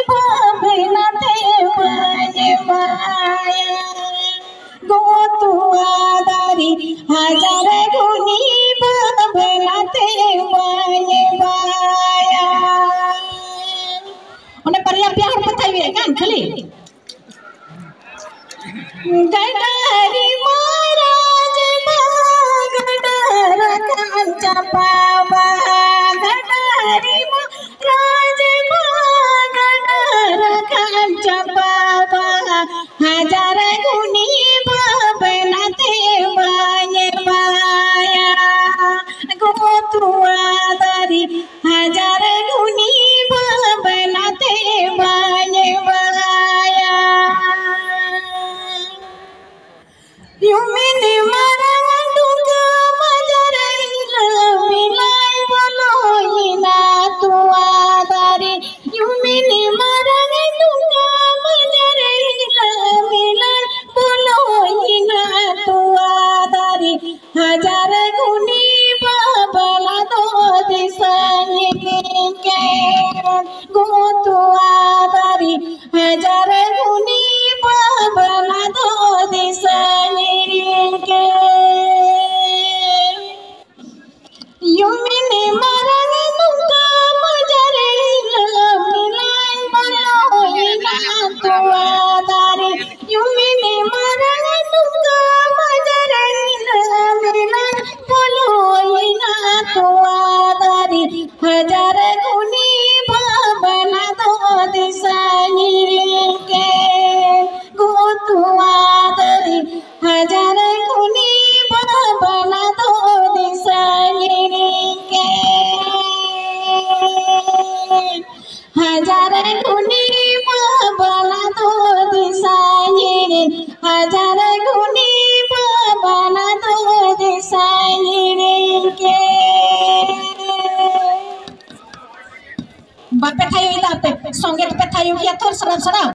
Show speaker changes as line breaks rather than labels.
भवनाते बाया गो तुआ दारी हजार गुनी भवनाते बाया उन्हें परिया प्यार बताइए क्या खाली गडारी महाराज गडर कांचा बाबा गडारी महाराज गडर कांचा बाबा हजार गुनी भवनाते बाया गो तुआ दारी हजार गुनी भवनाते बाया युमिनी मरंडुका मजरैला मिलाई बोलोइना तुआ दारी युमिनी मरंडुका मजरैला मिलाई बोलोइना तुआ दारी हजार गुनी बाबला दो दिसनी के गो तुआ दारी हजार गुनी बाबला दो दिसनी युमिनी मरंडुका मजरैला मिलाई बोलोइना तुआ दारी युमिनी मरंडुका मजरैला मिलाई बोलोइना तुआ दारी हजार गुनी भवना दो दिसनी के गो तुआ दारी हजार गुनी भवना दो दिसनी के हजार गुनी भवना दो दिसनी हजार गुनी भवना दो दिसनी के बापे थायो इता पे संगे पे थायो किया थोर सरा